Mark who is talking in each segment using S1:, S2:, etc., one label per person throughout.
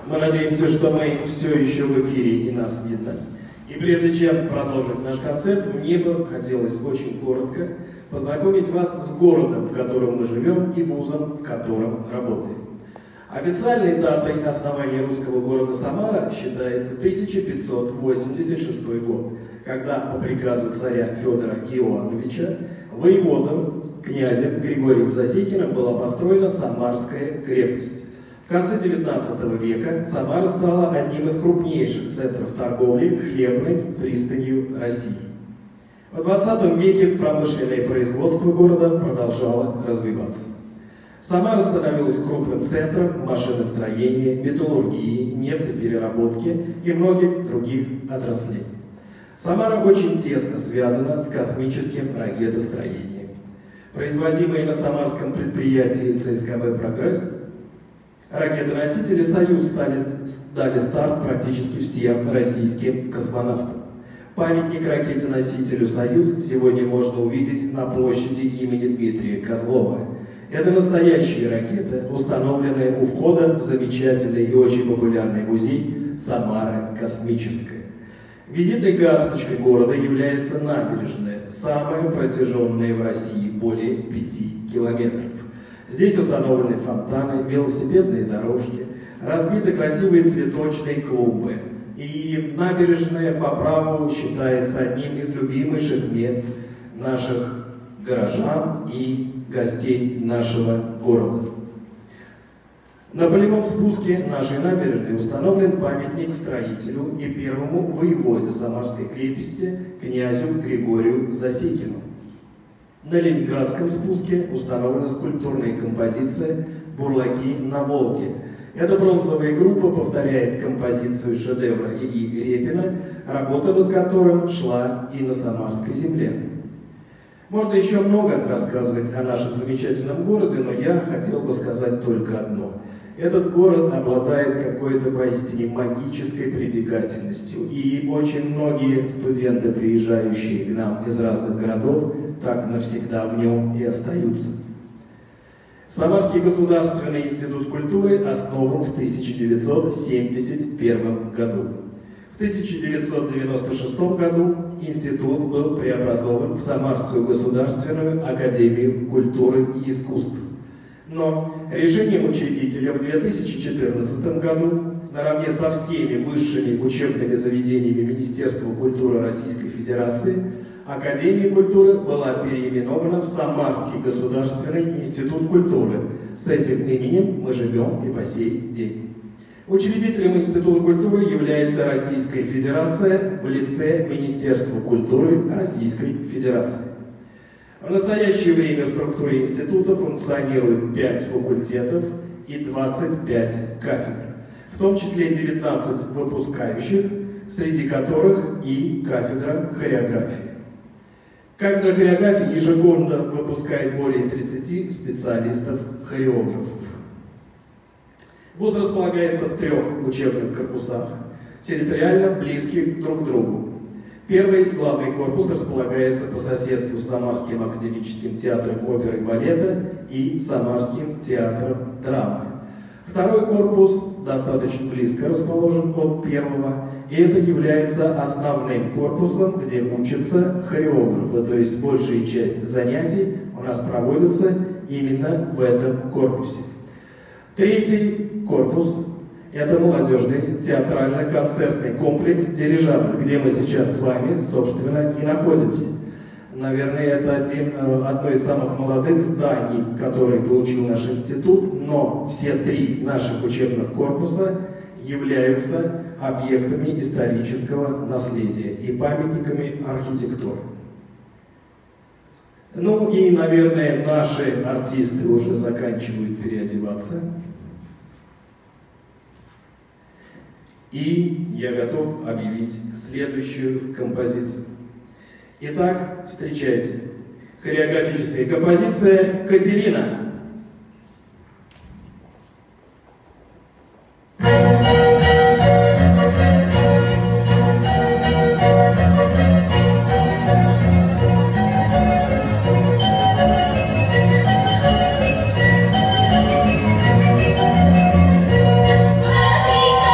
S1: Мы надеемся, что мы все еще в эфире и нас видно. И прежде чем продолжить наш концерт, мне бы хотелось очень коротко познакомить вас с городом, в котором мы живем, и вузом, в котором работаем. Официальной датой основания русского города Самара считается 1586 год, когда по приказу царя Федора Иоанновича воеводом, князем Григорием Засекиным была построена Самарская крепость. В конце XIX века Самара стала одним из крупнейших центров торговли хлебной пристанью России. В XX веке промышленное производство города продолжало развиваться. Самара становилась крупным центром машиностроения, металлургии, нефтепереработки и многих других отраслей. Самара очень тесно связана с космическим ракетостроением. Производимые на самарском предприятии ЦСКБ «Прогресс» ракетоносители «Союз» дали старт практически всем российским космонавтам. Памятник ракетоносителю «Союз» сегодня можно увидеть на площади имени Дмитрия Козлова. Это настоящие ракеты, установленные у входа в замечательный и очень популярный музей «Самара Космическая». Визитной карточкой города является набережная, самая протяженная в России, более 5 километров. Здесь установлены фонтаны, велосипедные дорожки, разбиты красивые цветочные клумбы. И набережная по праву считается одним из любимейших мест наших горожан и гостей нашего города. На полевом спуске нашей набережной установлен памятник строителю и первому воеводе Самарской крепости князю Григорию Засекину. На Ленинградском спуске установлена скульптурная композиция «Бурлаки на Волге». Эта бронзовая группа повторяет композицию шедевра Ильи Репина, работа над которым шла и на Самарской земле. Можно еще много рассказывать о нашем замечательном городе, но я хотел бы сказать только одно. Этот город обладает какой-то поистине магической притягательностью, и очень многие студенты, приезжающие к нам из разных городов, так навсегда в нем и остаются. Самарский государственный институт культуры основан в 1971 году. В 1996 году институт был преобразован в Самарскую государственную академию культуры и искусств. Но решением учредителя в 2014 году наравне со всеми высшими учебными заведениями Министерства культуры Российской Федерации Академия культуры была переименована в Самарский государственный институт культуры. С этим именем мы живем и по сей день. Учредителем Института культуры является Российская Федерация в лице Министерства культуры Российской Федерации. В настоящее время в структуре института функционирует 5 факультетов и 25 кафедр, в том числе 19 выпускающих, среди которых и кафедра хореографии. Кафедра хореографии ежегодно выпускает более 30 специалистов-хореографов. Вуз располагается в 3 учебных корпусах, территориально близких друг к другу. Первый главный корпус располагается по соседству с Самарским академическим театром оперы и балета и Самарским театром драмы. Второй корпус достаточно близко расположен от первого, и это является основным корпусом, где учатся хореографы, то есть большая часть занятий у нас проводится именно в этом корпусе. Третий корпус – это молодежный театрально-концертный комплекс «Дирижабль», где мы сейчас с вами, собственно, и находимся. Наверное, это одно из самых молодых зданий, которые получил наш институт, но все 3 наших учебных корпуса являются объектами исторического наследия и памятниками архитектуры. Ну и, наверное, наши артисты уже заканчивают переодеваться. И я готов объявить следующую композицию. Итак, встречайте. Хореографическая композиция «Катерина».
S2: Thank you.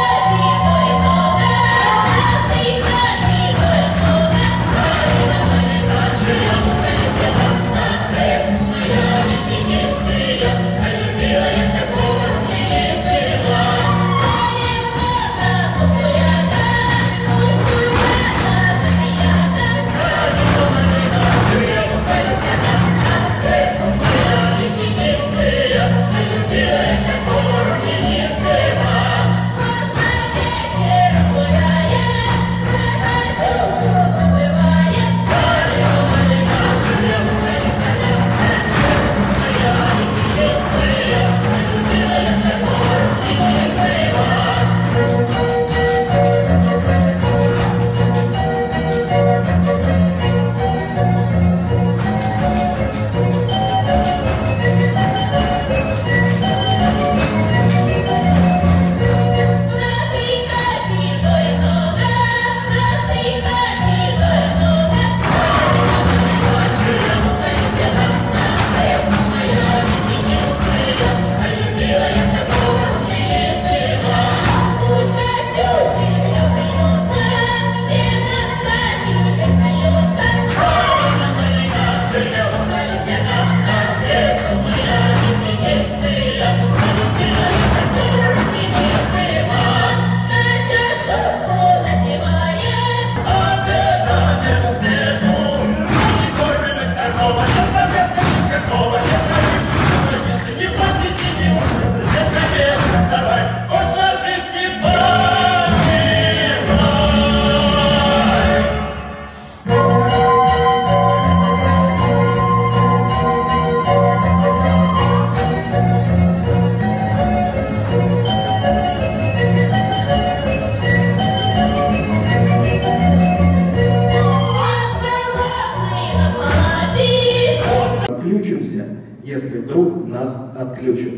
S1: отключат.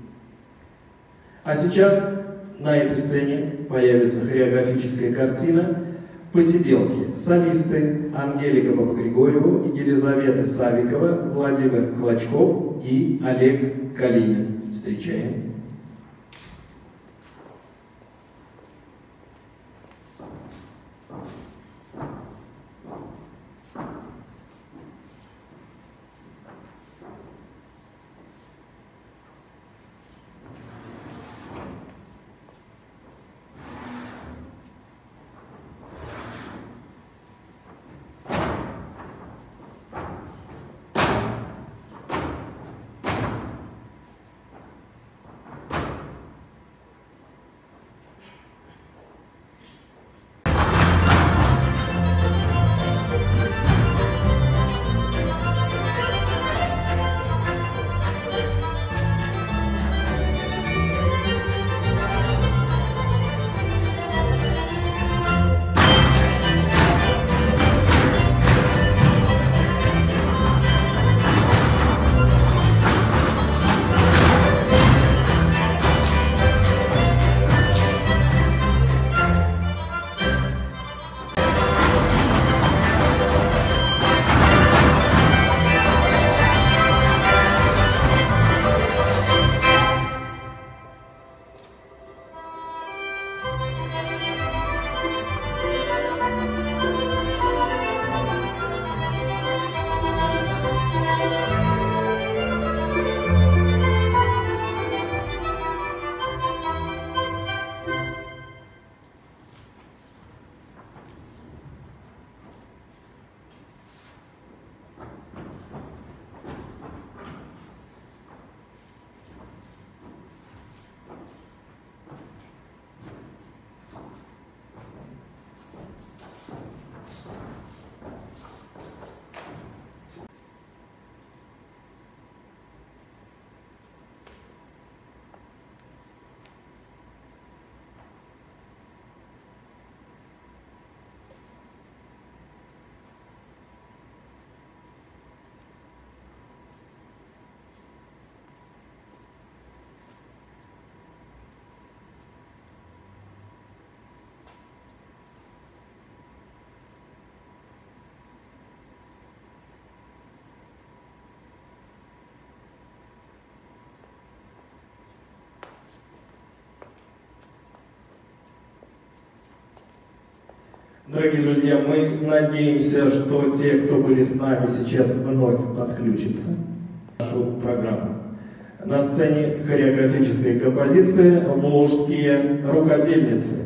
S1: А сейчас на этой сцене появится хореографическая картина «Посиделки». Солисты Ангелика Папагригорьева, Елизавета Савикова, Владимир Клочков и Олег Калинин. Встречаем. Дорогие друзья, мы надеемся, что те, кто были с нами, сейчас вновь подключатся к нашу программу. На сцене хореографическая композиция «Волжские рукодельницы».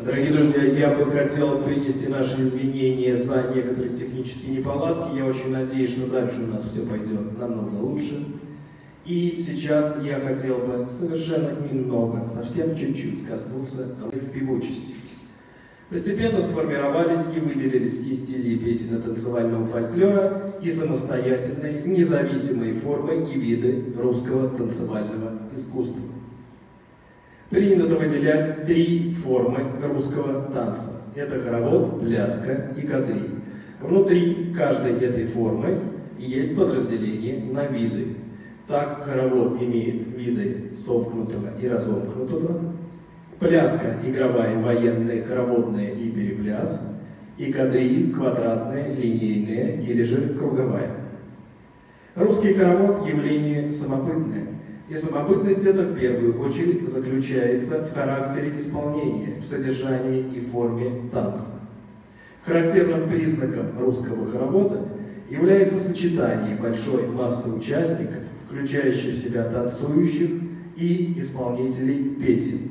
S1: Дорогие друзья, я бы хотел принести наши извинения за некоторые технические неполадки. Я очень надеюсь, что дальше у нас все пойдет намного лучше. И сейчас я хотел бы совершенно немного, совсем чуть-чуть коснуться певучести. Постепенно сформировались и выделились из стези песенно-танцевального фольклора и самостоятельные, независимые формы и виды русского танцевального искусства. Принято выделять 3 формы русского танца. Это хоровод, пляска и кадриль. Внутри каждой этой формы есть подразделение на виды. Так, хоровод имеет виды сомкнутого и разомкнутого, пляска игровая, военная, хороводная и перепляс, и кадриль квадратная, линейная или же круговая. Русский хоровод – явление самобытное, и самобытность эта в первую очередь заключается в характере исполнения, в содержании и форме танца. Характерным признаком русского хоровода является сочетание большой массы участников, включающих в себя танцующих и исполнителей песен.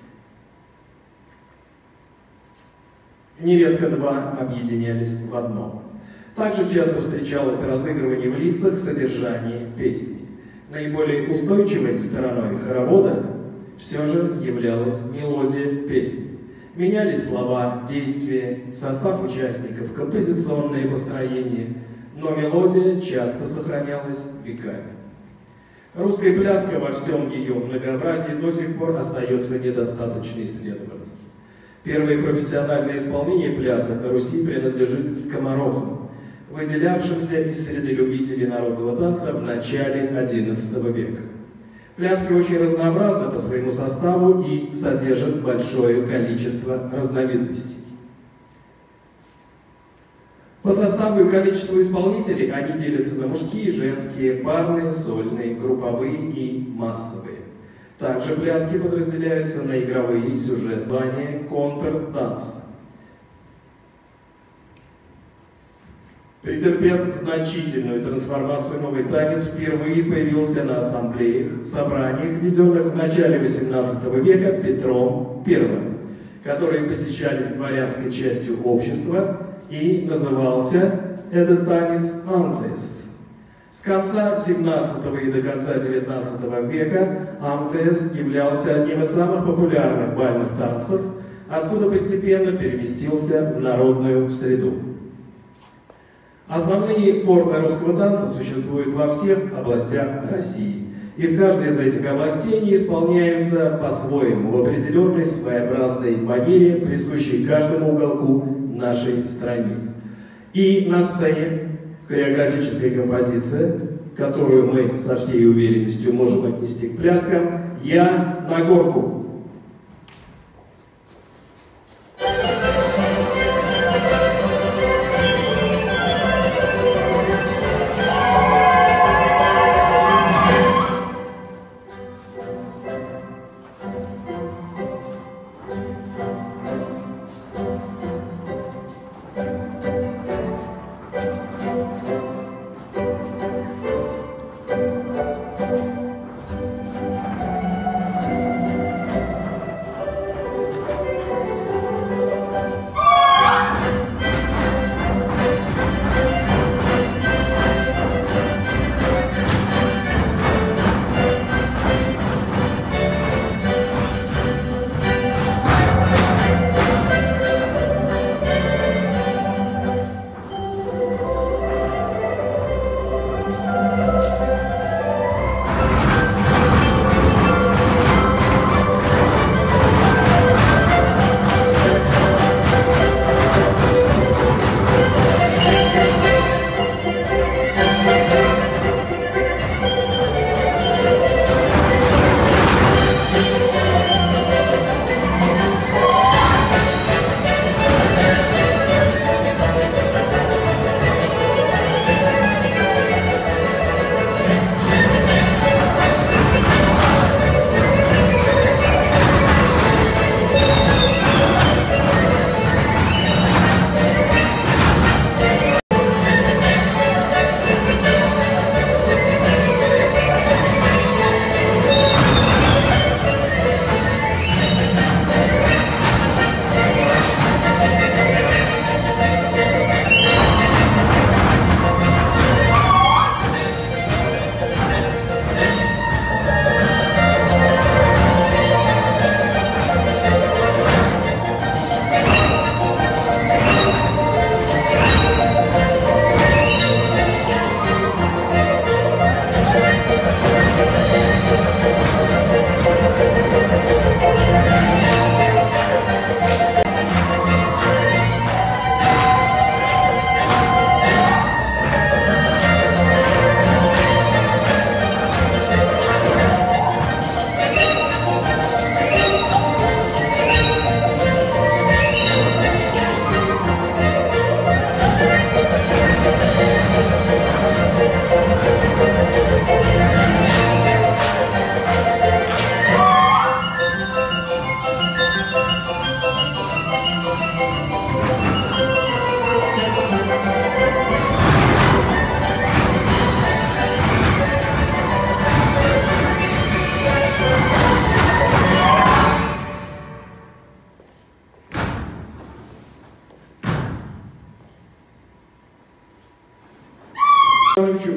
S1: Нередко 2 объединялись в одно. Также часто встречалось разыгрывание в лицах содержания песни. Наиболее устойчивой стороной хоровода все же являлась мелодия песни. Менялись слова, действия, состав участников, композиционное построение, но мелодия часто сохранялась веками. Русская пляска во всем ее многообразии до сих пор остается недостаточно исследованной. Первое профессиональное исполнение плясок на Руси принадлежит скоморохам, выделявшимся из среды любителей народного танца в начале XI века. Пляски очень разнообразны по своему составу и содержат большое количество разновидностей. По составу и количеству исполнителей они делятся на мужские, женские, парные, сольные, групповые и массовые. Также пляски подразделяются на игровые, сюжетные, контрданс. Претерпев значительную трансформацию, новый танец впервые появился на ассамблеях, собраниях, введенных в начале XVIII века Петром I, которые посещались дворянской частью общества, и назывался этот танец англес. С конца XVII и до конца XIX века англес являлся одним из самых популярных бальных танцев, откуда постепенно переместился в народную среду. Основные формы русского танца существуют во всех областях России, и в каждой из этих областей они исполняются по-своему, в определенной своеобразной манере, присущей каждому уголку нашей стране. И на сцене хореографическая композиция, которую мы со всей уверенностью можем отнести к пляскам, «Я на горку».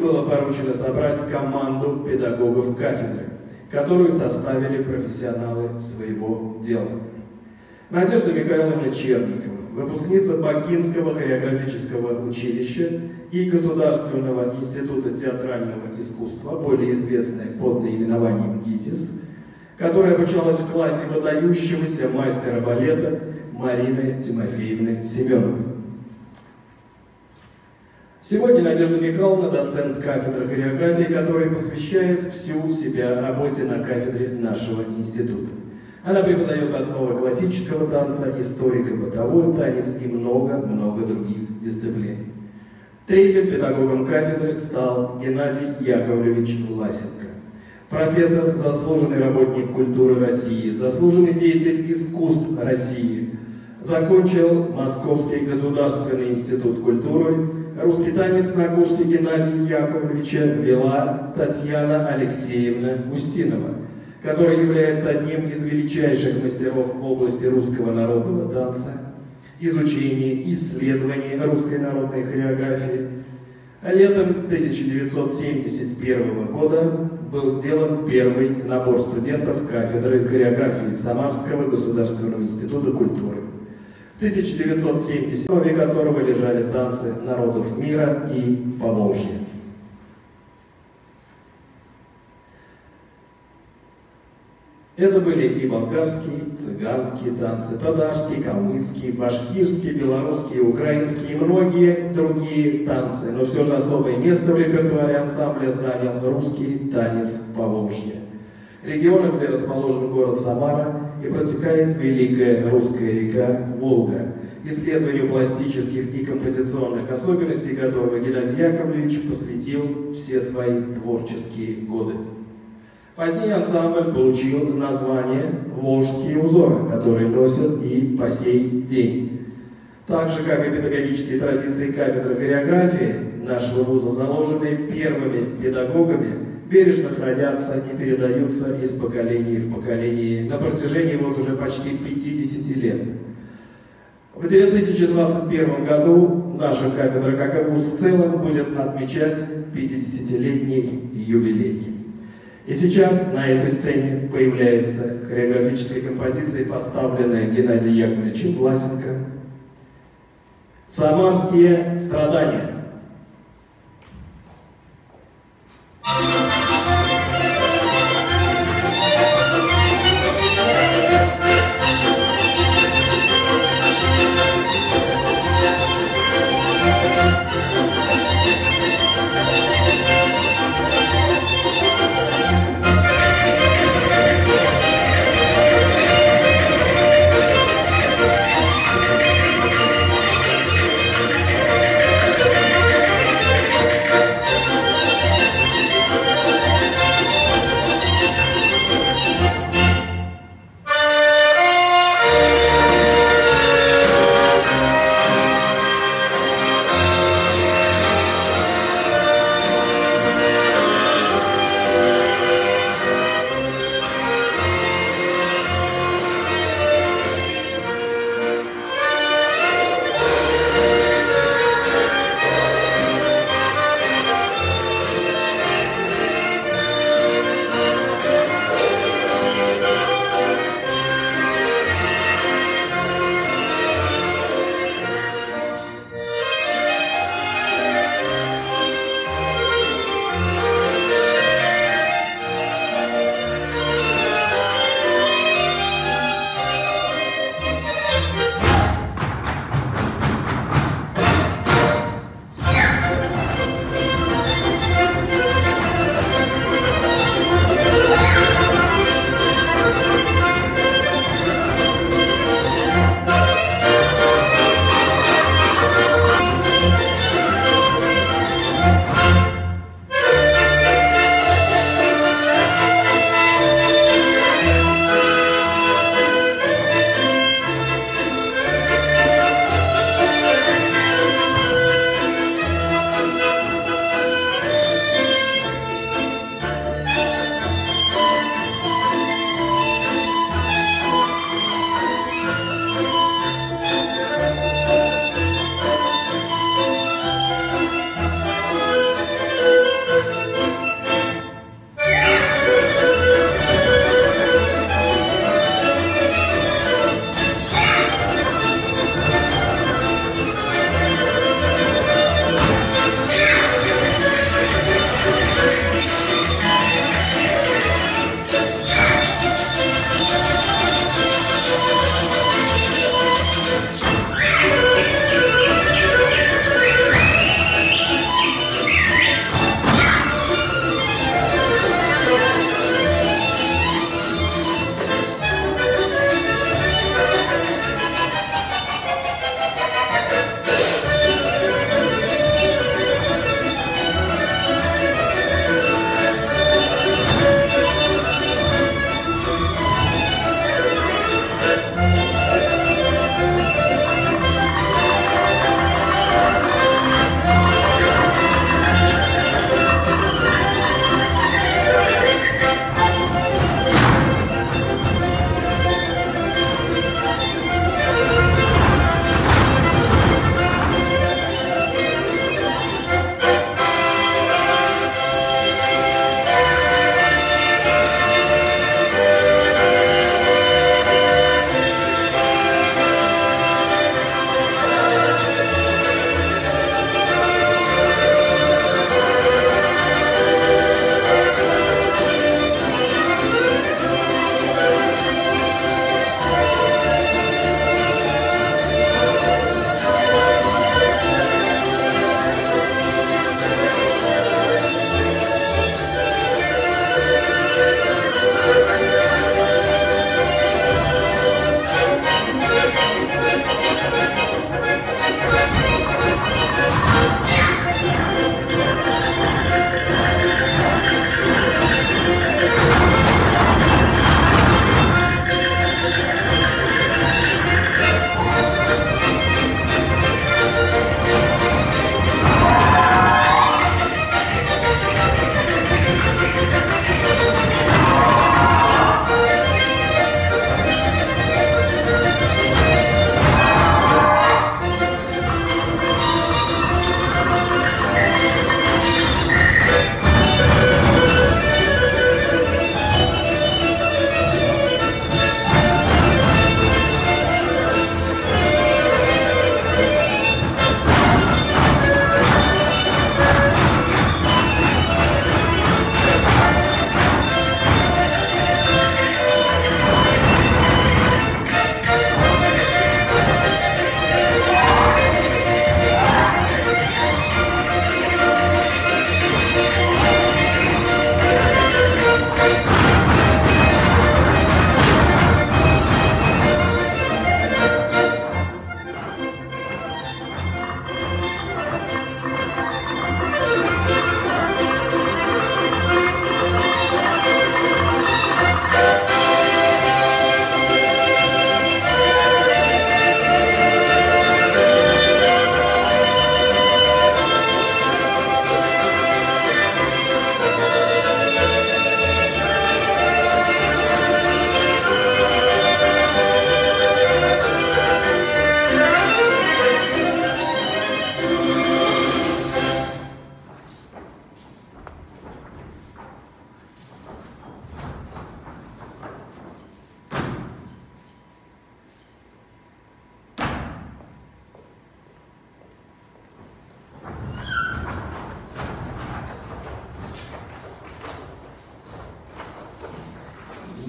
S1: было поручено собрать команду педагогов кафедры, которую составили профессионалы своего дела. Надежда Михайловна Черникова, выпускница Бакинского хореографического училища и Государственного института театрального искусства, более известная под наименованием ГИТИС, которая обучалась в классе выдающегося мастера балета Марины Тимофеевны Семеновой. Сегодня Надежда Михайловна доцент кафедры хореографии, который посвящает всю себя работе на кафедре нашего института. Она преподает основы классического танца, историко-бытовой танец и много-много других дисциплин. Третьим педагогом кафедры стал Геннадий Яковлевич Власенко. Профессор, заслуженный работник культуры России, заслуженный деятель искусств России. Закончил Московский государственный институт культуры. Русский танец на курсе Геннадия Яковлевича вела Татьяна Алексеевна Устинова, который является одним из величайших мастеров в области русского народного танца, изучения, исследования русской народной хореографии. Летом 1971 года был сделан первый набор студентов кафедры хореографии Самарского государственного института культуры, в 1970, в основе которого лежали танцы народов мира и Поволжья. Это были и болгарские, цыганские танцы, татарские, калмыцкие, башкирские, белорусские, украинские и многие другие танцы. Но все же особое место в репертуаре ансамбля занял русский танец Поволжья. Региона, где расположен город Самара и протекает великая русская река Волга, исследованию пластических и композиционных особенностей которого Геннадий Яковлевич посвятил все свои творческие годы. Позднее ансамбль получил название «Волжские узоры», которые носят и по сей день. Так же, как и педагогические традиции кафедры хореографии нашего вуза, заложенные первыми педагогами, бережно хранятся и передаются из поколения в поколение на протяжении вот уже почти 50 лет. В 2021 году наша кафедра, как и вуз в целом, будет отмечать 50-летний юбилей. И сейчас на этой сцене появляется хореографическая композиция, поставленная Геннадием Яковлевичем Власенко «Самарские страдания».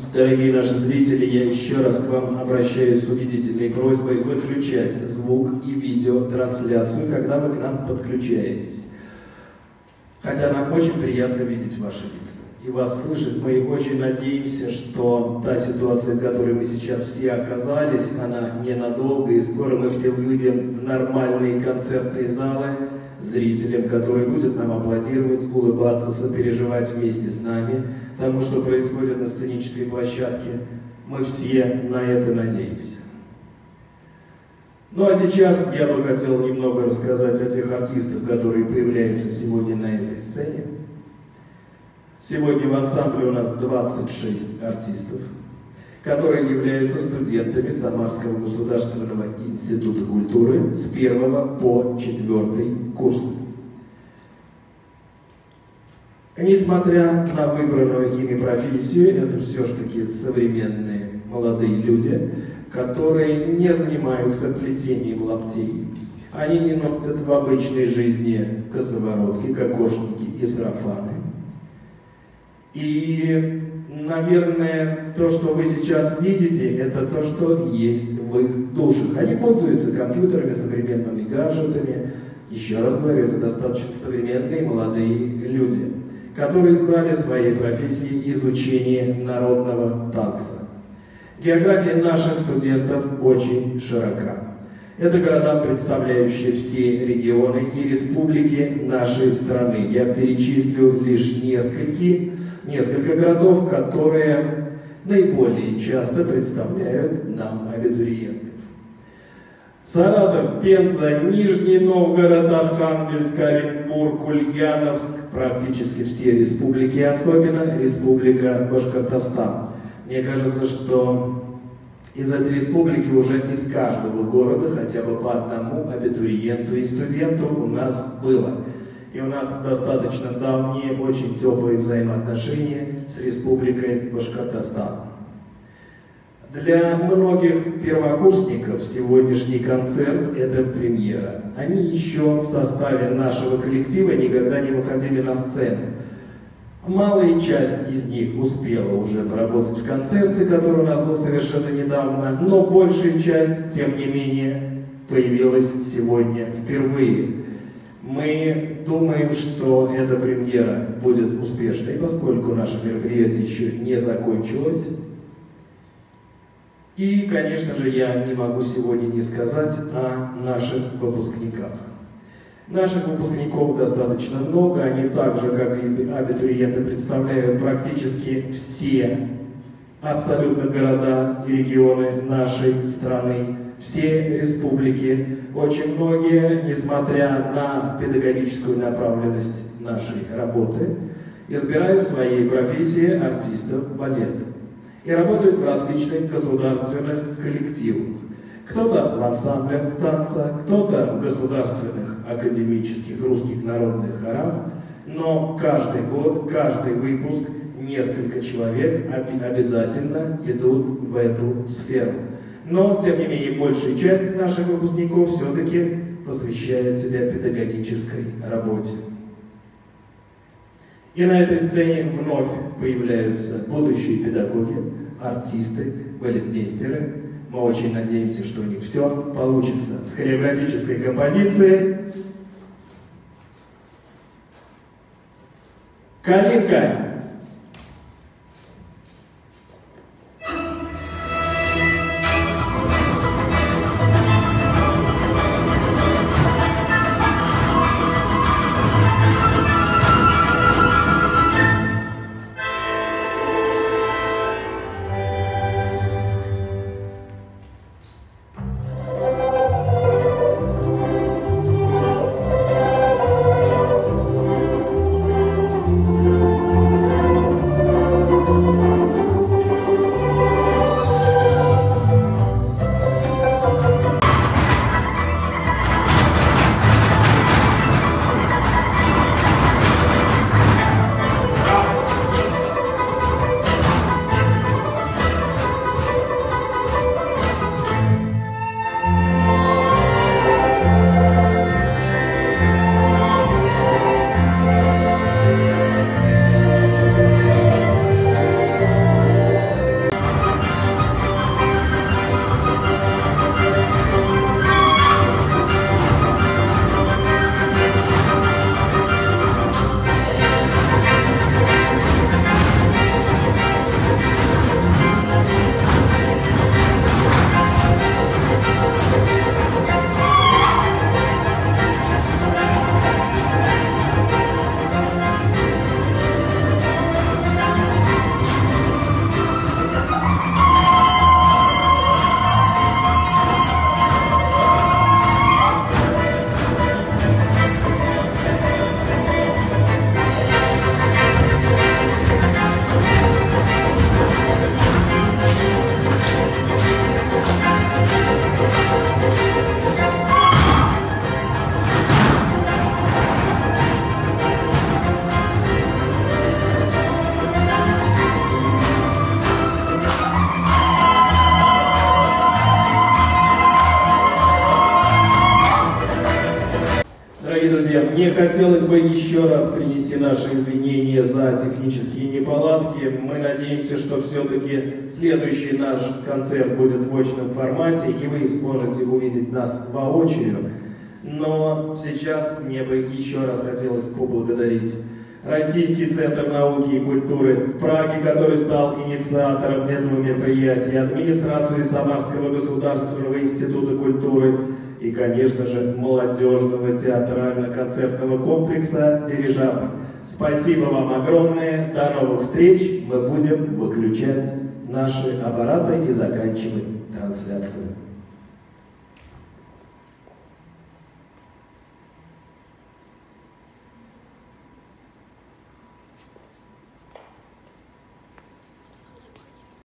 S1: Дорогие наши зрители, я еще раз к вам обращаюсь с убедительной просьбой выключать звук и видеотрансляцию, когда вы к нам подключаетесь. Хотя нам очень приятно видеть ваши лица и вас слышать. Мы очень надеемся, что та ситуация, в которой мы сейчас все оказались, она ненадолго, и скоро мы все выйдем в нормальные концертные залы, зрителям, которые будут нам аплодировать, улыбаться, сопереживать вместе с нами тому, что происходит на сценической площадке. Мы все на это надеемся. Ну а сейчас я бы хотел немного рассказать о тех артистах, которые появляются сегодня на этой сцене. Сегодня в ансамбле у нас 26 артистов, которые являются студентами Самарского государственного института культуры с 1 по 4 курс. Несмотря на выбранную ими профессию, это все-таки современные молодые люди, которые не занимаются плетением лаптей. Они не носят в обычной жизни косоворотки, кокошники и сарафаны. И, наверное, то, что вы сейчас видите, это то, что есть в их душах. Они пользуются компьютерами, современными гаджетами. Еще раз говорю, это достаточно современные молодые люди, которые избрали своей профессией изучение народного танца. География наших студентов очень широка. Это города, представляющие все регионы и республики нашей страны. Я перечислю лишь несколько городов, которые наиболее часто представляют нам абитуриентов. Саратов, Пенза, Нижний Новгород, Архангельск, Оренбург, Ульяновск, практически все республики, особенно Республика Башкортостан. Мне кажется, что из этой республики уже из каждого города хотя бы по одному абитуриенту и студенту у нас было. И у нас достаточно давние, очень теплые взаимоотношения с Республикой Башкортостан. Для многих первокурсников сегодняшний концерт – это премьера. Они еще в составе нашего коллектива никогда не выходили на сцену. Малая часть из них успела уже поработать в концерте, который у нас был совершенно недавно, но большая часть, тем не менее, появилась сегодня впервые. Мы думаем, что эта премьера будет успешной, поскольку наше мероприятие еще не закончилось. И, конечно же, я не могу сегодня не сказать о наших выпускниках. Наших выпускников достаточно много, они так же, как и абитуриенты, представляют практически все абсолютно города и регионы нашей страны, все республики. Очень многие, несмотря на педагогическую направленность нашей работы, избирают в своей профессии артистов балета и работают в различных государственных коллективах. Кто-то в ансамблях танца, кто-то в государственных академических русских народных хорах, но каждый год, каждый выпуск несколько человек обязательно идут в эту сферу. Но, тем не менее, большая часть наших выпускников все-таки посвящает себя педагогической работе. И на этой сцене вновь появляются будущие педагоги, артисты, балетмейстеры. Мы очень надеемся, что у них все получится. С хореографической композицией «Калинка». хотелось бы еще раз принести наши извинения за технические неполадки. Мы надеемся, что все-таки следующий наш концерт будет в очном формате, и вы сможете увидеть нас воочию. Но сейчас мне бы еще раз хотелось поблагодарить Российский центр науки и культуры в Праге, который стал инициатором этого мероприятия, администрацию Самарского государственного института культуры и, конечно же, молодежного театрально-концертного комплекса «Дирижабль». Спасибо вам огромное, до новых встреч, мы будем выключать наши аппараты и заканчивать трансляцию.